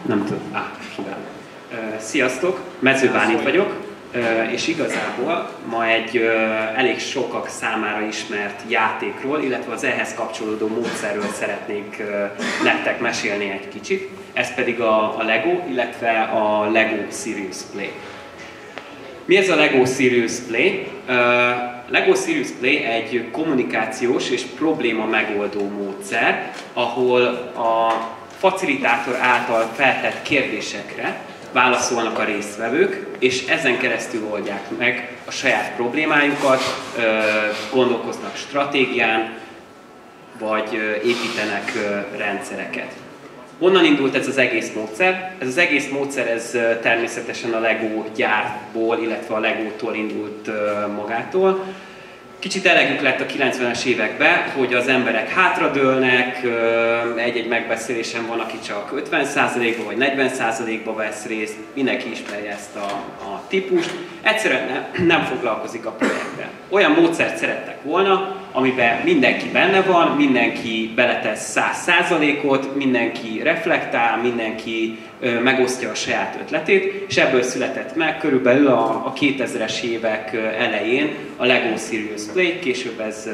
Nem tudom. Kívánok. Sziasztok, Mezőbánit vagyok, és igazából ma egy elég sokak számára ismert játékról, illetve az ehhez kapcsolódó módszerről szeretnék nektek mesélni egy kicsit. Ez pedig a Lego, illetve a Lego Serious Play. Mi ez a Lego Serious Play? Lego Serious Play egy kommunikációs és probléma megoldó módszer, ahol a facilitátor által feltett kérdésekre válaszolnak a résztvevők, és ezen keresztül oldják meg a saját problémájukat, gondolkoznak stratégián, vagy építenek rendszereket. Honnan indult ez az egész módszer? Ez az egész módszer ez természetesen a Lego gyárból, illetve a Legótól indult magától. Kicsit elegük lett a 90-es években, hogy az emberek hátradőlnek, egy-egy megbeszélésen van, aki csak 50%-ba vagy 40%-ba vesz részt, mindenki ismeri ezt a típust, egyszerűen nem foglalkozik a projekttel. Olyan módszert szerettek volna, amiben mindenki benne van, mindenki beletesz 100%-ot, mindenki reflektál, mindenki megosztja a saját ötletét, és ebből született meg körülbelül a 2000-es évek elején a Lego Serious Play, később ez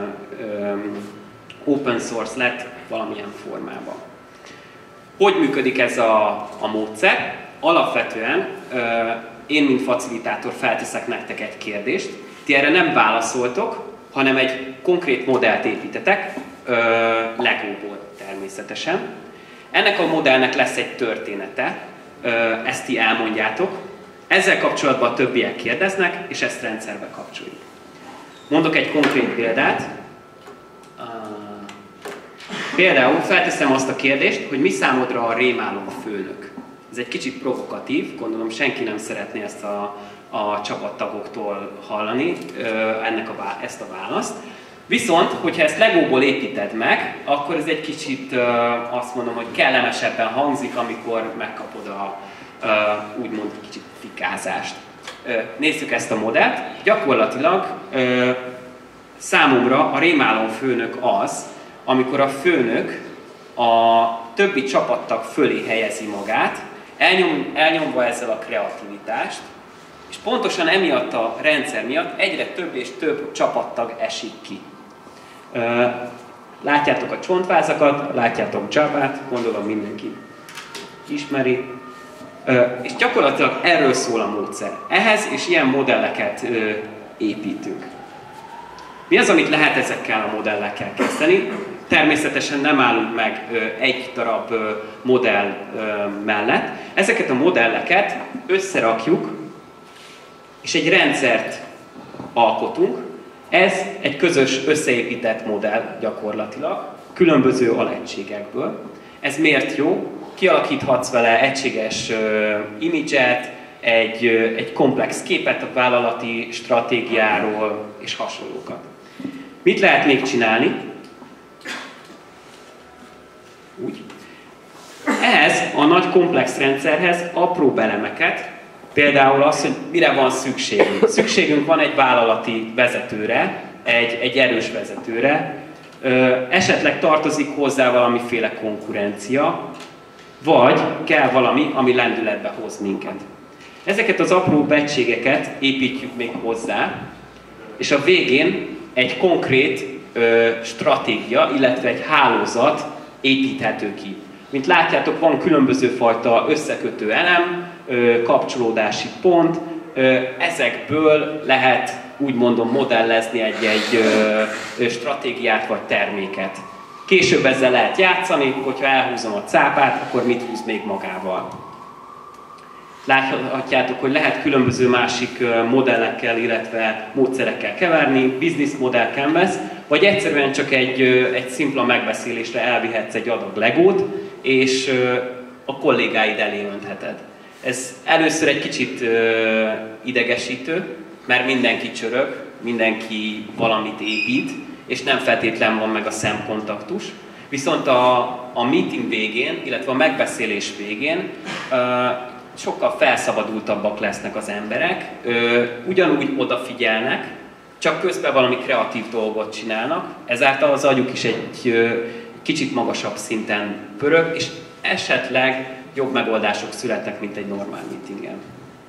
open source lett valamilyen formában. Hogy működik ez a módszer? Alapvetően én, mint facilitátor felteszek nektek egy kérdést, ti erre nem válaszoltok, hanem egy konkrét modellt építetek, Legóból természetesen. Ennek a modellnek lesz egy története, ezt ti elmondjátok, ezzel kapcsolatban a többiek kérdeznek, és ezt rendszerbe kapcsoljuk. Mondok egy konkrét példát. Például felteszem azt a kérdést, hogy mi számodra a rémálom főnök. Ez egy kicsit provokatív, gondolom senki nem szeretné ezt a csapattagoktól hallani, ezt a választ. Viszont, hogyha ezt Legóból építed meg, akkor ez egy kicsit azt mondom, hogy kellemesebben hangzik, amikor megkapod úgymond kicsit fikázást. Nézzük ezt a modellt. Gyakorlatilag számomra a rémálom főnök az, amikor a főnök a többi csapattag fölé helyezi magát, elnyomva ezzel a kreativitást, és pontosan emiatt a rendszer miatt egyre több és több csapattag esik ki. Látjátok a csontvázakat, látjátok Javát, gondolom mindenki ismeri. És gyakorlatilag erről szól a módszer. Ehhez és ilyen modelleket építünk. Mi az, amit lehet ezekkel a modellekkel kezdeni? Természetesen nem állunk meg egy darab modell mellett. Ezeket a modelleket összerakjuk, és egy rendszert alkotunk. Ez egy közös összeépített modell gyakorlatilag, különböző alegységekből. Ez miért jó? Kialakíthatsz vele egységes imidzset, egy komplex képet a vállalati stratégiáról és hasonlókat. Mit lehet még csinálni? Úgy. Ehhez a nagy komplex rendszerhez apró elemeket, például az, hogy mire van szükségünk. Szükségünk van egy vállalati vezetőre, egy erős vezetőre, esetleg tartozik hozzá valamiféle konkurencia, vagy kell valami, ami lendületbe hoz minket. Ezeket az apró egységeket építjük még hozzá, és a végén egy konkrét stratégia, illetve egy hálózat építhető ki. Mint látjátok, van különböző fajta összekötő elem, kapcsolódási pont, ezekből lehet úgy mondom modellezni egy stratégiát vagy terméket. Később ezzel lehet játszani, hogyha elhúzom a cápát, akkor mit húz még magával. Láthatjátok, hogy lehet különböző másik modellekkel, illetve módszerekkel keverni, business model canvas, vagy egyszerűen csak egy szimpla megbeszélésre elvihetsz egy adag Legót, és a kollégáid elé öntheted. Ez először egy kicsit idegesítő, mert mindenki csörög, mindenki valamit épít, és nem feltétlen van meg a szemkontaktus. Viszont a meeting végén, illetve a megbeszélés végén sokkal felszabadultabbak lesznek az emberek, ugyanúgy odafigyelnek, csak közben valami kreatív dolgot csinálnak, ezáltal az agyuk is egy kicsit magasabb szinten pörög, és esetleg jobb megoldások születnek, mint egy normál meetingen.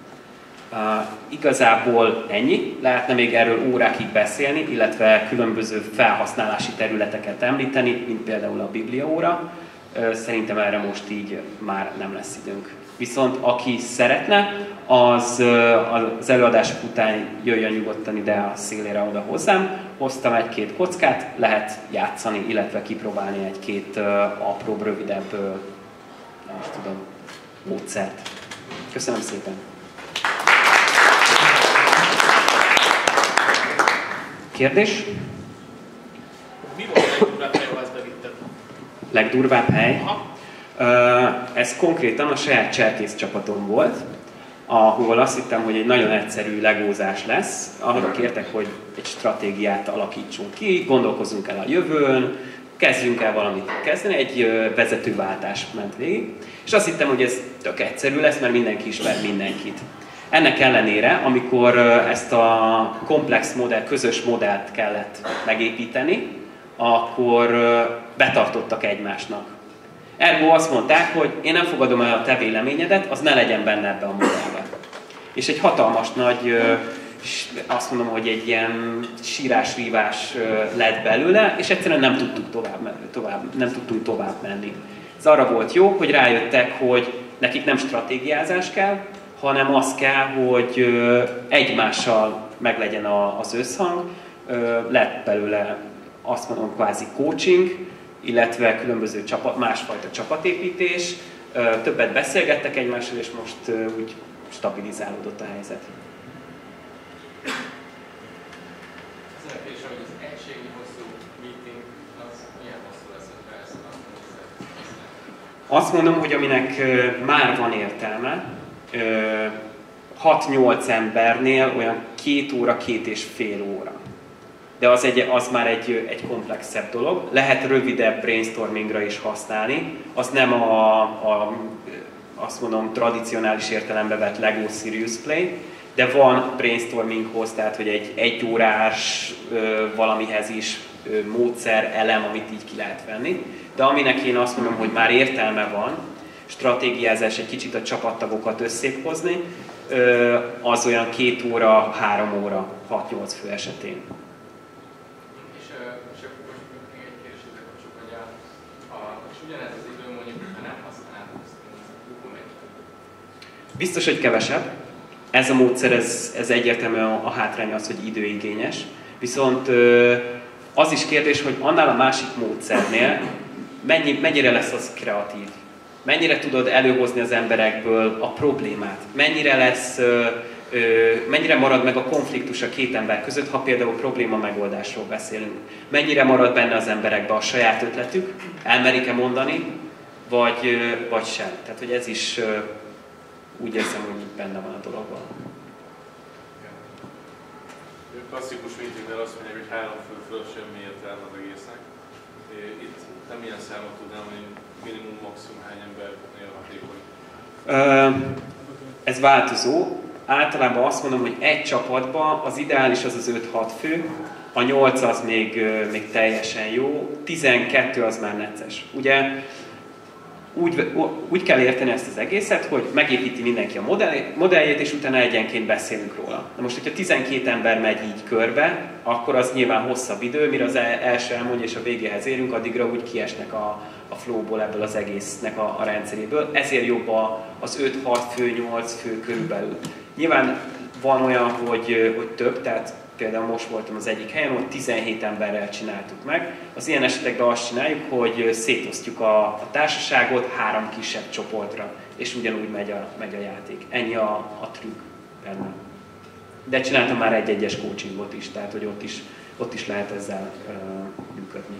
Igazából ennyi, lehetne még erről órákig beszélni, illetve különböző felhasználási területeket említeni, mint például a Bibliaóra. Szerintem erre most így már nem lesz időnk. Viszont aki szeretne, az előadások után jöjjön nyugodtan ide a szélére oda hozzám. Hoztam egy-két kockát, lehet játszani, illetve kipróbálni egy-két apróbb, rövidebb, nem is tudom, módszert. Köszönöm szépen! Kérdés? Mi volt a legdurvább hely, ahol ezt bevitted? Legdurvább hely? Aha. Ez konkrétan a saját cserkész csapatom volt, ahol azt hittem, hogy egy nagyon egyszerű legózás lesz. Arra kértek, hogy egy stratégiát alakítsunk ki, gondolkozzunk el a jövőn, kezdjünk el valamit kezdeni, egy vezetőváltás ment végig. És azt hittem, hogy ez tök egyszerű lesz, mert mindenki ismer mindenkit. Ennek ellenére, amikor ezt a komplex modell, közös modellt kellett megépíteni, akkor betartottak egymásnak. Ergo azt mondták, hogy én nem fogadom el a te véleményedet, az ne legyen benne ebbe a modellbe. És egy hatalmas nagy, azt mondom, hogy egy ilyen sírás-rívás lett belőle, és egyszerűen nem tudtunk tovább menni. Ez arra volt jó, hogy rájöttek, hogy nekik nem stratégiázás kell, hanem az kell, hogy egymással meglegyen az összhang. Lett belőle, azt mondom, kvázi coaching, illetve különböző másfajta csapatépítés. Többet beszélgettek egymással, és most úgy stabilizálódott a helyzet. Az a kérdés, hogy az egységnyi hosszú meeting, az milyen hosszú lesz, hogy ezt a Azt mondom, hogy aminek már van értelme, 6-8 embernél olyan 2 óra, 2,5 óra. De az már egy komplexebb dolog. Lehet rövidebb brainstormingra is használni. Az nem azt mondom, tradicionális értelembe vett Lego Serious Play, de van brainstorminghoz, tehát hogy egy órás valamihez is módszer, elem, amit így ki lehet venni. De aminek én azt mondom, hogy már értelme van, stratégiázás, egy kicsit a csapattagokat összehozni, az olyan 2 óra, 3 óra, 6-8 fő esetén. És akkor most még egy kérdés, hogy és ugyanez az idő mondjuk, ha nem használod, akkor megy. Biztos, hogy kevesebb. Ez a módszer, ez egyértelműen a hátránya az, hogy időigényes. Viszont az is kérdés, hogy annál a másik módszernél mennyire lesz az kreatív. Mennyire tudod előhozni az emberekből a problémát? Mennyire marad meg a konfliktus a két ember között, ha például probléma megoldásról beszélünk? Mennyire marad benne az emberekbe a saját ötletük? Elmerik-e mondani? Vagy sem? Tehát, hogy ez is úgy érzem, hogy benne van a dologban. Klasszikus meetingnél azt mondják, hogy 3 fő föl semmi értelme az egésznek. Itt nem ilyen számot tudnám, hogy minimum, maximum hány embernél hatékony? Ez változó. Általában azt mondom, hogy egy csapatban az ideális az 5-6 fő, a 8 az még teljesen jó, 12 az már necces. Ugye úgy kell érteni ezt az egészet, hogy megépíti mindenki a modelljét, és utána egyenként beszélünk róla. Na most, hogyha 12 ember megy így körbe, akkor az nyilván hosszabb idő, mire az első elmondja és a végéhez érünk, addigra úgy kiesnek a flowból, ebből az egésznek a rendszeréből. Ezért jobb az 5-6 fő, 8 fő körülbelül. Nyilván van olyan, hogy több, tehát például most voltam az egyik helyen, ott 17 emberrel csináltuk meg. Az ilyen esetekben azt csináljuk, hogy szétosztjuk a társaságot 3 kisebb csoportra, és ugyanúgy megy a játék. Ennyi a trükk benne. De csináltam már egy-egyes coachingot is, tehát hogy ott is lehet ezzel működni.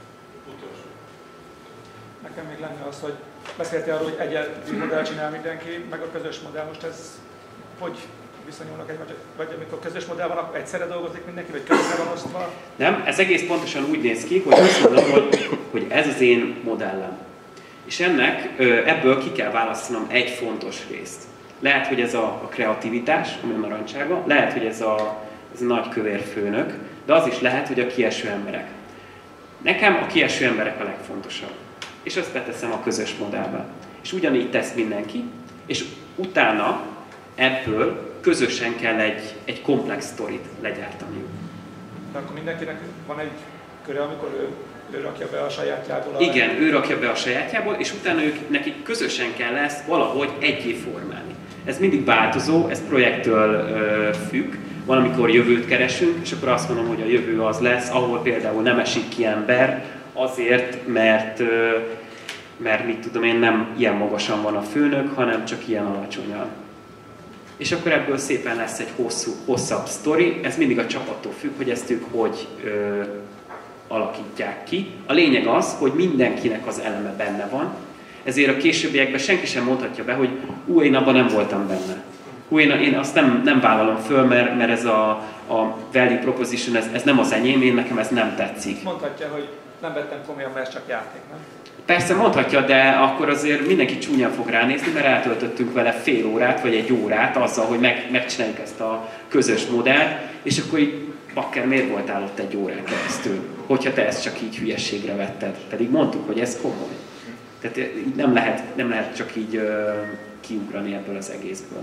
Nekem még lenne az, hogy beszéltél arról, hogy egyedi modell csinál mindenki, meg a közös modell. Most ez hogy viszonyulnak egymáshoz? Vagy amikor közös modell van, akkor egyszerre dolgozik mindenki, vagy közre van osztva? Nem, ez egész pontosan úgy néz ki, hogy azt mondom, hogy ez az én modellem. És ebből ki kell választanom egy fontos részt. Lehet, hogy ez a kreativitás, ami a narancsága, lehet, hogy ez a nagy kövér főnök, de az is lehet, hogy a kieső emberek. Nekem a kieső emberek a legfontosabb. és azt beteszem a közös modellbe. És ugyanígy tesz mindenki, és utána ebből közösen kell egy komplex sztorit legyártaniuk. De akkor mindenkinek van egy köre, amikor ő rakja be a sajátjából? Igen, ő rakja be a sajátjából, és utána nekik közösen kell ezt valahogy egyé formálni. Ez mindig változó, ez projektől függ. Van, amikor jövőt keresünk, és akkor azt mondom, hogy a jövő az lesz, ahol például nem esik ki ember, azért, mert mit tudom én, nem ilyen magasan van a főnök, hanem csak ilyen alacsonyan. És akkor ebből szépen lesz egy hosszabb sztori, ez mindig a csapattól függ, hogy ezt ők hogy alakítják ki. A lényeg az, hogy mindenkinek az eleme benne van, ezért a későbbiekben senki sem mondhatja be, hogy én abban nem voltam benne. Én azt nem vállalom föl, mert ez a value proposition, ez nem az enyém, nekem ez nem tetszik. Mondhatja, hogy nem vettem komolyan, mert ez csak játék, nem? Persze mondhatja, de akkor azért mindenki csúnyán fog ránézni, mert eltöltöttünk vele fél órát, vagy egy órát azzal, hogy megcsináljuk ezt a közös modellt, és akkor így, bakker, miért voltál ott egy órán keresztül, hogyha te ezt csak így hülyességre vetted. Pedig mondtuk, hogy ez komoly. Tehát nem lehet csak így kiugrani ebből az egészből.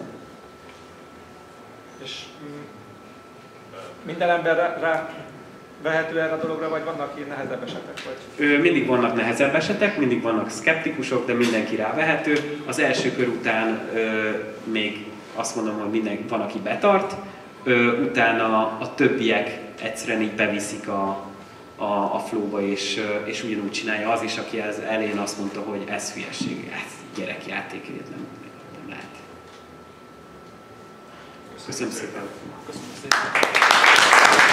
És minden ember rá vehető erre a dologra, vagy vannak ilyen nehezebb esetek? Vagy? Mindig vannak nehezebb esetek, mindig vannak szkeptikusok, de mindenki rávehető. Az első kör után még azt mondom, hogy van, aki betart, utána a többiek egyszerűen így beviszik a flowba, és ugyanúgy csinálja az is, aki az elején azt mondta, hogy ez hülyeség, ez gyerekjáték, nem lehet. Köszönöm szépen! Köszönöm szépen!